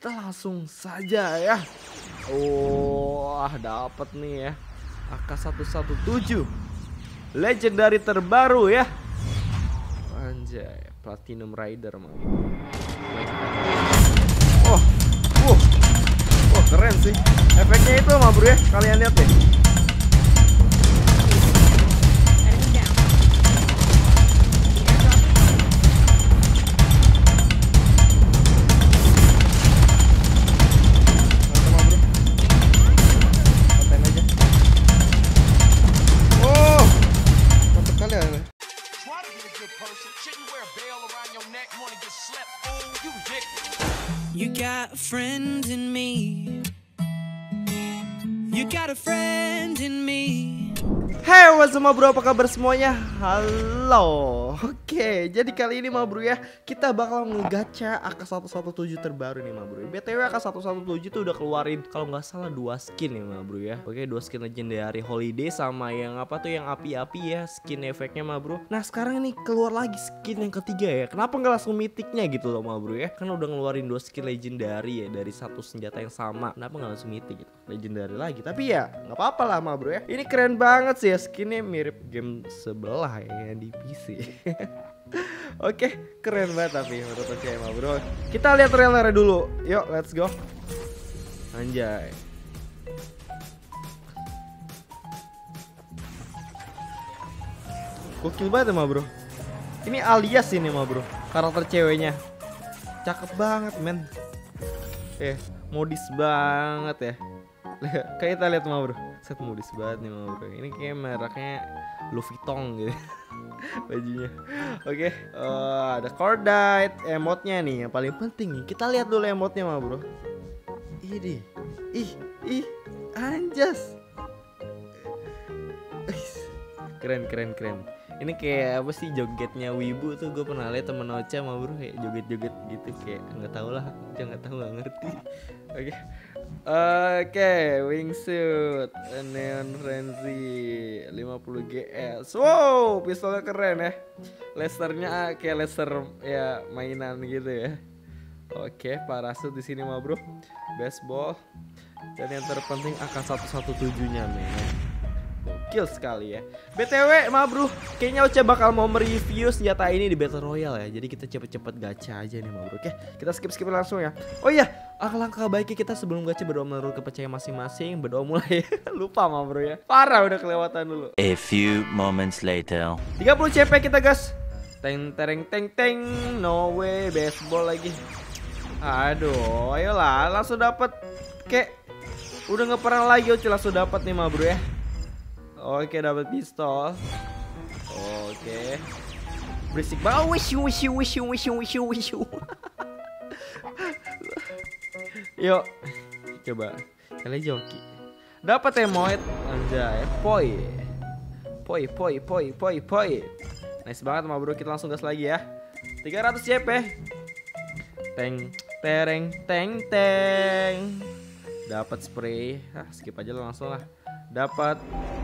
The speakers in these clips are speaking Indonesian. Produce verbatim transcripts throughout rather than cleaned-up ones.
kita langsung saja ya. Wah, dapat nih ya. A K seratus tujuh belas legendary terbaru ya. Anjay, Platinum Rider mah. Oh, uh, oh keren sih. Efeknya itu mah bro ya, kalian lihat deh. You got a friend in me. You got a friend in me. Hey, what's up bro, apa kabar semuanya? Halo. Oke, jadi kali ini mah bro ya, kita bakal ngegacha A K seratus tujuh belas terbaru nih mah bro. B T W A K seratus tujuh belas tuh udah keluarin kalau nggak salah dua skin ya mah bro ya. Oke, dua skin legendary holiday sama yang apa tuh yang api-api ya, skin efeknya mah bro. Nah sekarang nih keluar lagi skin yang ketiga ya. Kenapa nggak langsung mythicnya gitu loh mah bro ya? Kan udah ngeluarin dua skin legendary ya dari satu senjata yang sama. Kenapa nggak langsung mythic gitu? Legendary lagi. Tapi ya nggak apa-apa lah mah bro ya. Ini keren banget sih ya, skinnya mirip game sebelah ya yang di P C. Oke, keren banget tapi menurut saya mah bro. Kita lihat trailernya dulu. Yuk, let's go. Anjay. Gokil banget mah bro. Ini alias ini mah bro, karakter ceweknya. Cakep banget men. Eh, modis banget ya. Kayak kita lihat mah bro. Set modis banget nih mah bro. Ini kayak mereknya Louis Vuitton gitu. Bajunya. Oke, okay. uh, ada Cordite, emotnya nih yang paling penting nih. Kita lihat dulu emotnya mah bro. Ini, ih, ih, anjas. Keren, keren, keren. Ini kayak apa sih jogetnya Wibu tuh, gue pernah lihat temen Ocha mah bro, kayak joget-joget gitu, kayak nggak tahu lah, Ocha nggak tahu, nggak ngerti. Oke, okay. Oke, okay, wingsuit Neon Frenzy lima puluh G S. Wow, pistolnya keren ya. Lasernya kayak laser ya mainan gitu ya. Oke, okay, parasut di sini mah bro, baseball, dan yang terpenting A K seratus tujuh belas nya men. Gokil sekali ya. B T W mah bro, kayaknya Ocha bakal mau mereview senjata ini di Battle Royale ya. Jadi kita cepet-cepet gacha aja nih mah bro. Oke, kita skip-skip langsung ya. Oh iya, alangkah baiknya kita sebelum gacha berdoa menurut kepercayaan masing-masing. Berdoa mulai. Lupa mah bro ya. Parah udah kelewatan dulu. A few moments later. tiga puluh C P kita gas. Teng tereng teng teng. No way, baseball lagi. Aduh, ayolah langsung dapat. Kayak udah nggak pernah lagi Ocha langsung dapat nih mah bro ya. Oke, dapat pistol. Oke. Berisik banget. Wishu wishu wishu wishu wishu wishu. Yuk. Coba. Kali joki. Dapat emote. Anjay, poi. Poi poi poi poi poi. Nice banget mah bro, kita langsung gas lagi ya. tiga ratus C P. Teng tereng teng teng. Dapat spray. Ah, skip aja langsung lah. Dapat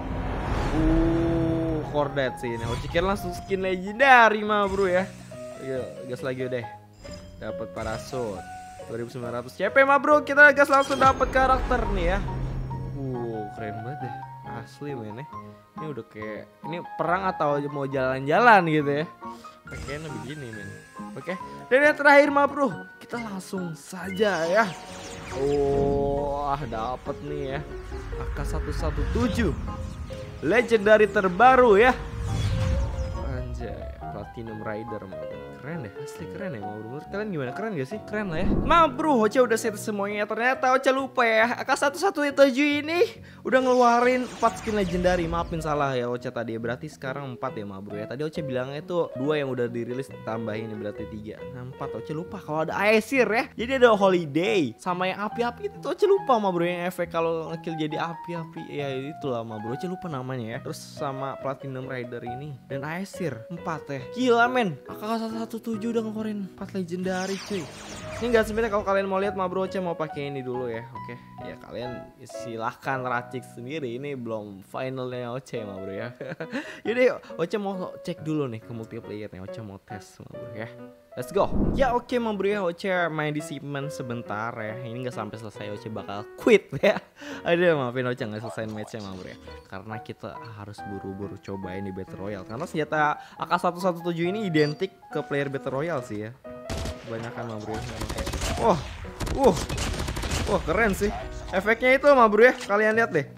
Uh, Cordite sih ini. Ocha langsung skin legendary mah bro ya. Yuk, gas lagi udah. Dapat parasut dua ribu sembilan ratus C P mah bro. Kita gas langsung dapat karakter nih ya. Uh, keren banget deh. Asli men. Ini udah kayak ini perang atau mau jalan-jalan gitu ya. Kayaknya begini men. Oke. Dan yang terakhir mah bro, kita langsung saja ya. Oh, dapat nih ya. A K seratus tujuh belas legendary terbaru ya. Anjay, Platinum Rider mah keren deh, asli keren ya mau bro. Kalian gimana, keren gak sih? Keren lah ya. Nah bro, Ocha udah set semuanya. Ternyata Ocha lupa ya, A K seratus tujuh ini udah ngeluarin empat skin legendary. Maafin salah ya Ocha tadi ya. Berarti sekarang empat ya mah bro ya. Tadi Ocha bilangnya itu dua yang udah dirilis, tambahin berarti tiga. Nah empat. Ocha lupa kalau ada Aesir ya. Jadi ada Holiday sama yang api-api itu Ocha lupa mah bro, yang efek kalau ngekill jadi api-api. Ya itulah mah bro, Ocha lupa namanya ya. Terus sama Platinum Rider ini dan Aesir empat ya. Gila men, A K seratus tujuh udah ngeluarin empat legendary cuy. Ini enggak sebenarnya, kalau kalian mau lihat mah bro, Ocha mau pakai ini dulu ya. Oke, ya kalian silahkan racik sendiri. Ini belum finalnya Ocha mah bro ya. Yaudah yuk, Ocha mau cek dulu nih ke multiplayernya. Ocha mau tes mah bro ya. Let's go. Ya oke okay, bro ya, Oce main di Simon sebentar ya. Ini nggak sampai selesai, Oce bakal quit ya. Aduh maafin Oce nggak selesai matchnya bro ya. Karena kita harus buru-buru cobain di Battle Royale. Karena senjata A K seratus tujuh belas ini identik ke player Battle Royale sih ya. Kebanyakan bro ya. Wah, uh, wah keren sih. Efeknya itu bro ya, kalian lihat deh.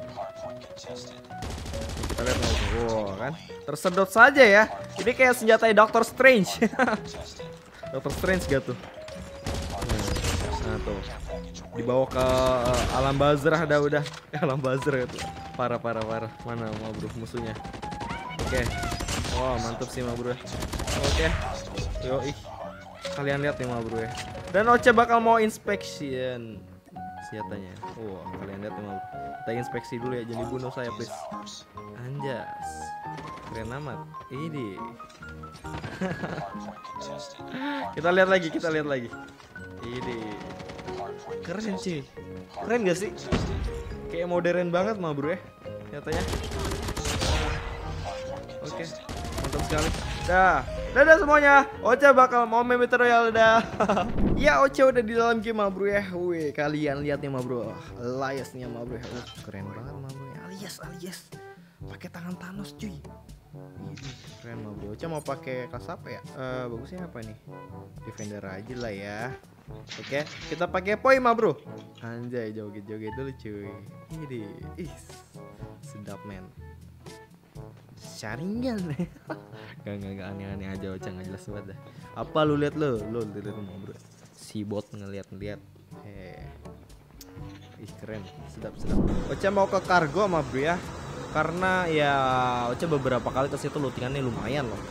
Kita lihat bro, wow kan. Tersedot saja ya. Ini kayak senjata Doctor Strange. Doctor Strange gak tuh? Nah tuh dibawa ke uh, alam bazar ada udah. Eh, alam bazar gitu. Parah parah parah. Mana mau bro musuhnya? Oke. Okay. Wow mantap sih ma bro. Oke. Okay. Yo ih. Kalian lihat nih ma bro ya. Dan Oce bakal mau inspection senjatanya. Wow kalian lihat nih ma bro. Kita inspeksi dulu ya. Jangan dibunuh saya please. Anjas. Keren amat. Ini. Kita lihat lagi, kita lihat lagi. Ini keren sih, keren gak sih? Kayak modern banget mah bro ya, nyatanya. Oke, okay. Mantap sekali. Dah, dadah semuanya. Oce bakal mau main Battle Royale dah. Ya Oce udah di dalam game mah bro ya. Wih, kalian lihat nih mah bro, aliasnya mah bro ya. Uh, keren banget mah bro ya. Alias, alias. Pakai tangan Thanos cuy. Ini keren mah bro. Oce mau pakai kelas apa ya? Uh, bagusnya apa nih? Defender aja lah ya. Oke, okay. Kita pakai poi mah bro. Anjay, joget-joget dulu cuy. Ini, ih, sedap men. Sharingan. Gak gak gak aneh-aneh aja Oce nggak jelas banget dah. Apa lu lihat lo? Lo lihat mah bro. Si bot ngeliat-ngeliat. Eh, ih keren, sedap sedap. Oce mau ke kargo mah bro ya. Karena ya Oce beberapa kali ke situ lootingannya lumayan loh.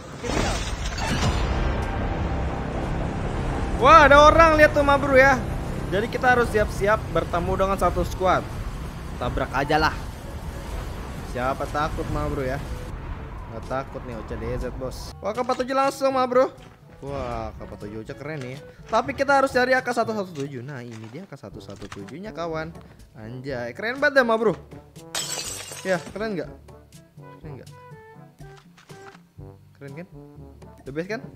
Wah ada orang lihat tuh ma bro ya. Jadi kita harus siap-siap bertemu dengan satu squad. Tabrak aja lah. Siapa takut ma bro ya. Gak takut nih Oce D Z bos. Wah K empat tujuh langsung ma bro. Wah K empat tujuh Oce keren nih. Tapi kita harus cari A K seratus tujuh belas. Nah ini dia A K seratus tujuh belas nya kawan. Anjay keren banget dah ma bro. Ya, keren nggak? Keren nggak? Keren kan? The best kan?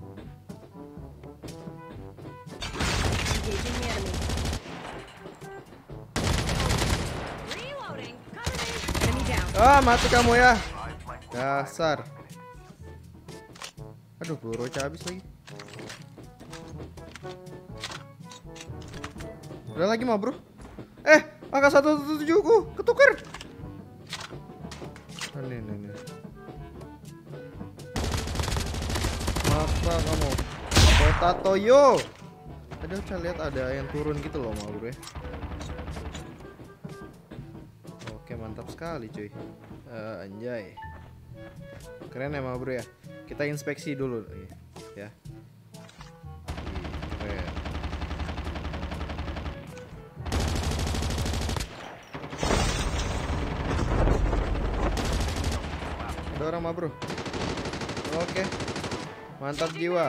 Ah, mati kamu ya. Dasar. Aduh, peluru habis lagi. Udah lagi mah, bro. Eh, A K seratus tujuh belas ku ketukar. Nih, nih, nih. Masa kamu potato yo. Ada saya lihat ada yang turun gitu loh ma bro ya. Oke mantap sekali cuy. uh, Anjay keren ya ma bro ya. Kita inspeksi dulu ya. Keren. Orang mah bro. Oke mantap jiwa.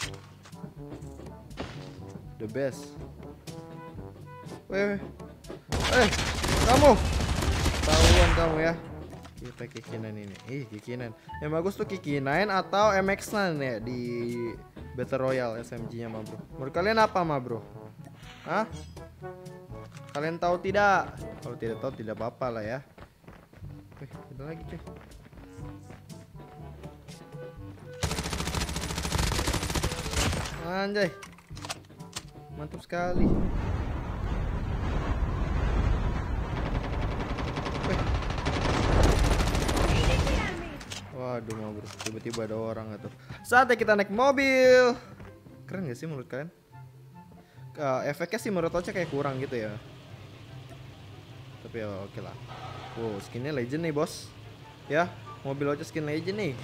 The best. Weh, eh kamu tahuan kamu ya. Kita kikinan ini. Ih kikinan yang bagus tuh kikinan atau M X sembilan ya di Battle Royale S M G nya mah bro. Menurut kalian apa mah bro? Hah? Kalian tahu tidak? Kalau tidak tahu tidak apa-apa lah ya. Wih ada lagi cuy. Anjay mantap sekali. Wih. Waduh mau bro, tiba-tiba ada orang atau saatnya kita naik mobil. Keren gak sih menurut kalian? Uh, efeknya sih menurut Oce kayak kurang gitu ya. Tapi ya oke lah. Wow skinnya legend nih bos. Ya mobil Oce skin legend nih.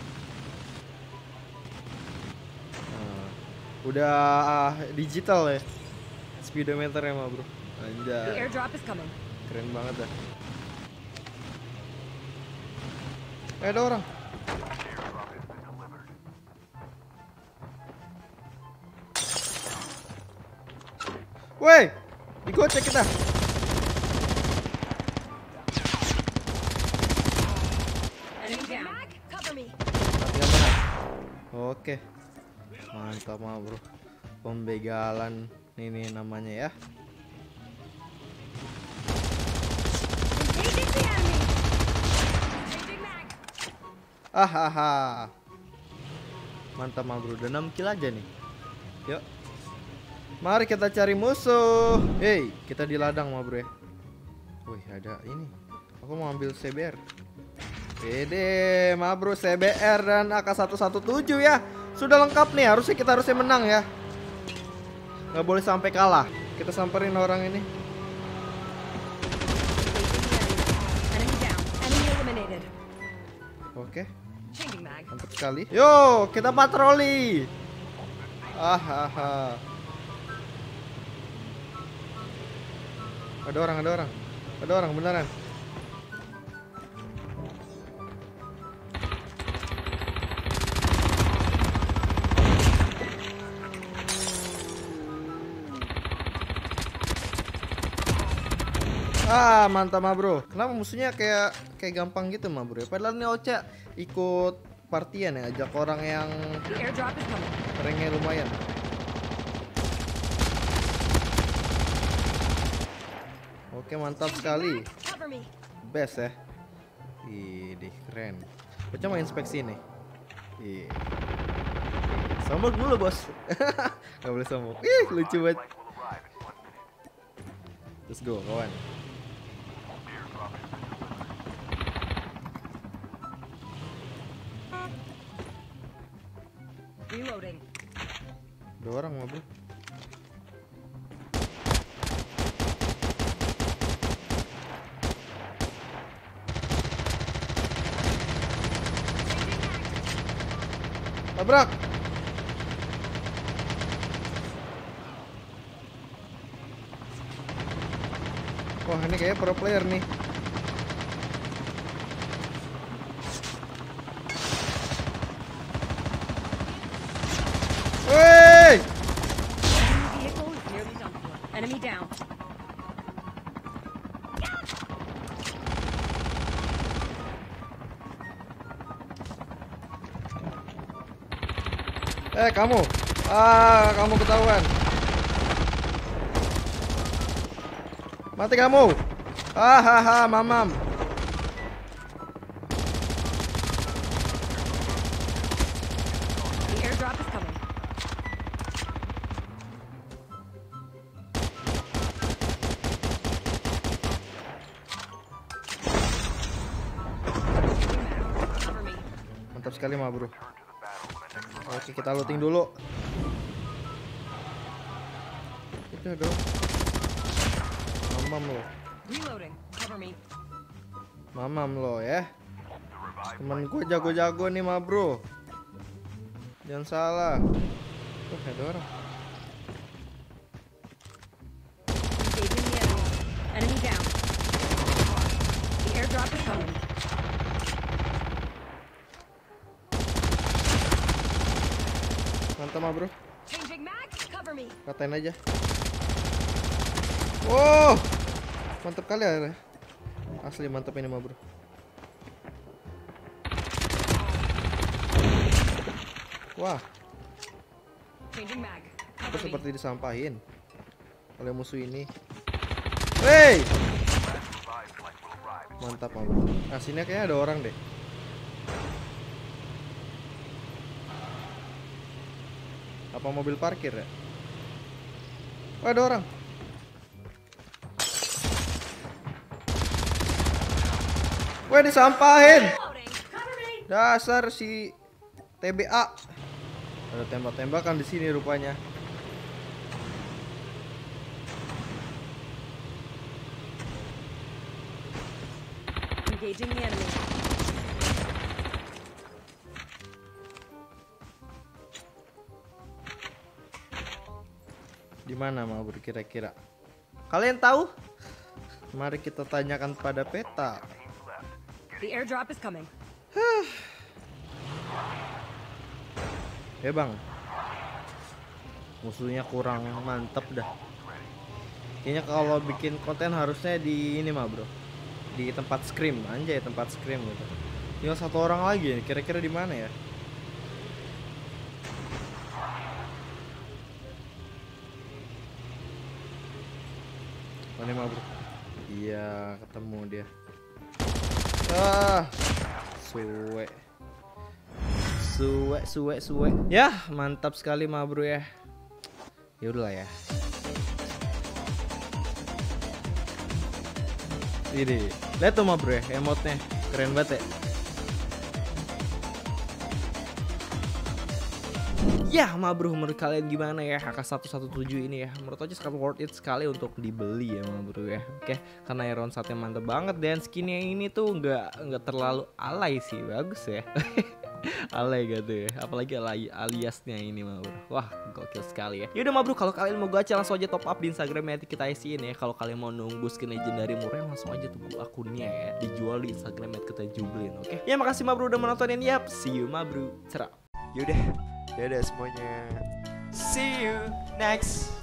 Udah uh, digital ya speedometer ya mah bro. Anjay keren banget dah. Eh ada orang. Woi digocek kita. Oke mantap mah bro. Pembegalan ini namanya ya. Hahaha. Mantap mah bro, udah enam kill aja nih. Yuk. Mari kita cari musuh. Hey, kita di ladang mah bro ya. Wih, ada ini. Aku mau ambil C B R. Pede, mah bro, C B R dan A K seratus tujuh belas ya. Sudah lengkap nih, harusnya kita harusnya menang ya. Nggak boleh sampai kalah. Kita samperin orang ini. Oke. Mantap sekali. Yo, kita patroli. Hahaha. Ada orang, ada orang. Ada orang beneran. Ah, mantap mah bro. Kenapa musuhnya kayak kayak gampang gitu mah bro? Padahal nih Ocha ikut partian ya, ajak orang yang ranknya lumayan. Oke, mantap sekali. Best ya. Ih, keren. Ocha mau inspeksi nih. Ih. Sombong dulu bos. Gak boleh sombong. Ih, lucu banget. Let's go kawan. Reloading. Dua orang mah bro. Tabrak. Wah, ini kayak pro player nih. Wey! Enemy down. Eh, kamu. Ah, kamu ketahuan. Mati kamu. Hahaha, mamam. The airdrop is coming. Cover me. Mantap sekali mah bro. Oke, kita looting dulu. Itu dong. Mamam lo. Reloading. Cover me. Mamam lo ya. Temen gue jago-jago nih mah bro. Jangan salah. Oh, ada orang. Engaging the enemy. Enemy down. The airdrop is coming. Mantap mah bro. Changing mag. Cover me. Katain aja. Wow, mantap kali ya. Asli mantap ini mah bro. Wah, Changing mag. aku Cover me. seperti disampahin oleh musuh ini. Wey, mantap mah bro. Nah, sini kayaknya ada orang deh. Apa mobil parkir ya? Oh, ada orang. Weh, disampahin. Dasar si T B A. Ada tembak-tembakan di sini rupanya. Engaging the enemy. Di mana mau kira-kira? Kalian tahu? Mari kita tanyakan pada peta. The airdrop is coming. Ya bang, musuhnya kurang mantep dah. Kayaknya kalau bikin konten harusnya di ini mah bro, di tempat scrim, anjay tempat scrim gitu. Tinggal satu orang lagi, kira-kira di mana ya? Mana mah bro? Iya ketemu dia. Ah, suwe, suwe, suwe, suwe. Ya mantap sekali mah bro ya. Ya udahlah ya. Ini, lihat tuh mah bro ya, emotnya keren banget ya. Ya ma bro, menurut kalian gimana ya H K seratus tujuh belas ini ya? Menurut aja sangat worth it sekali untuk dibeli ya ma bro ya. Oke, karena iron shotnya mantep banget dan skinnya ini tuh nggak nggak terlalu alay sih, bagus ya. Alay gitu ya, apalagi alay aliasnya ini ma bro. Wah gokil sekali ya. Yaudah ma bro, kalau kalian mau gacha langsung aja top up di Instagram ya, kita isiin ya. Kalau kalian mau nunggu skin legendary murah langsung aja tunggu akunnya ya, dijual di Instagram ya, kita jublin. Oke ya, makasih ma bro udah menontonin. Yap, see you ma bro. Cerap. Yaudah, dadah semuanya. See you next